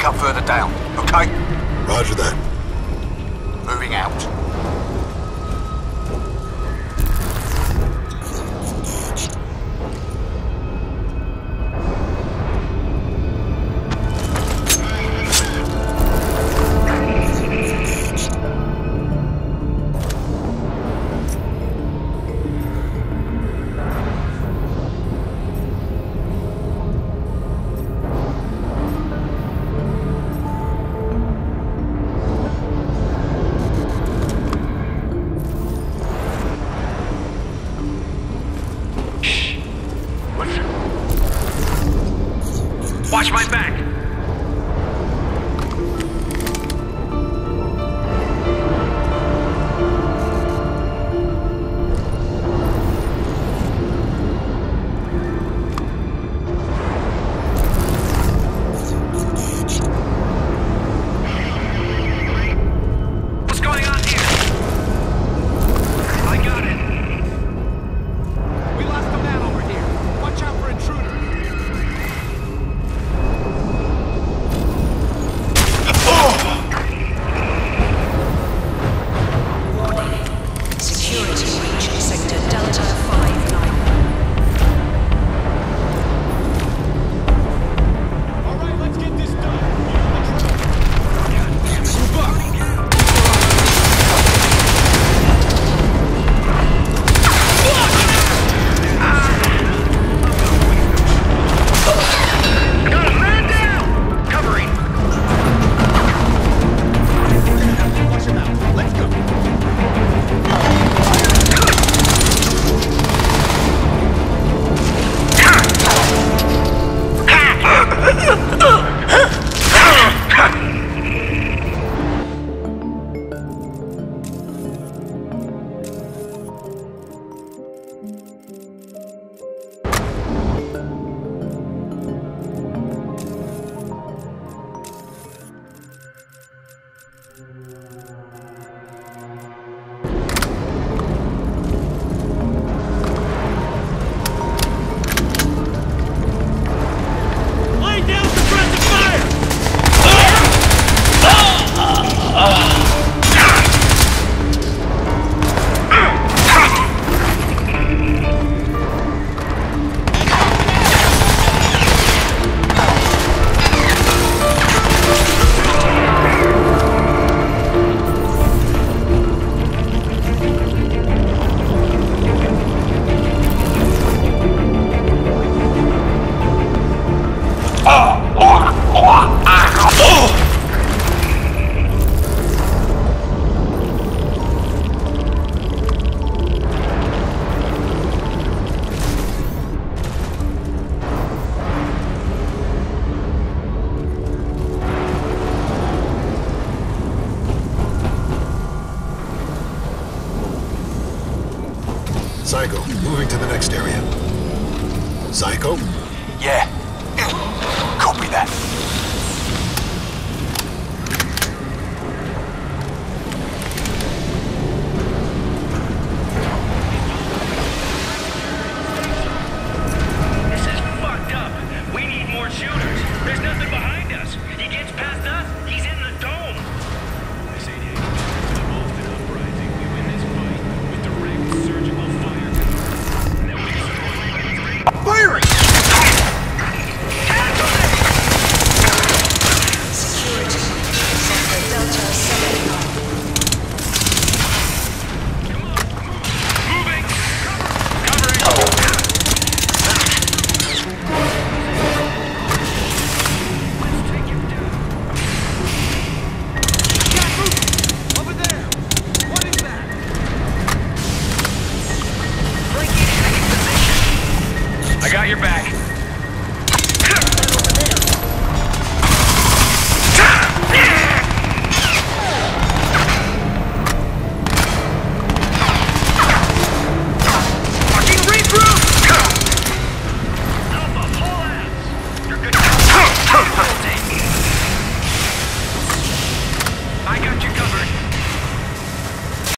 link up further down, okay? Roger that. Moving out. Watch my back! What's going on here? I got it! We lost a man over here. Watch out for intruders. Psycho, moving to the next area. Psycho? Yeah. Copy that. This is fucked up. We need more shooters. There's nothing behind us. He gets past us, he's in the dome. This ain't it. To the Boston uprising, we win this fight with direct surgical fire. Then we destroy Firing! Security. Sector Delta 79. moving. Covering. Let's take him down. Got movement. Over there. What is that? Break in position. I got your back.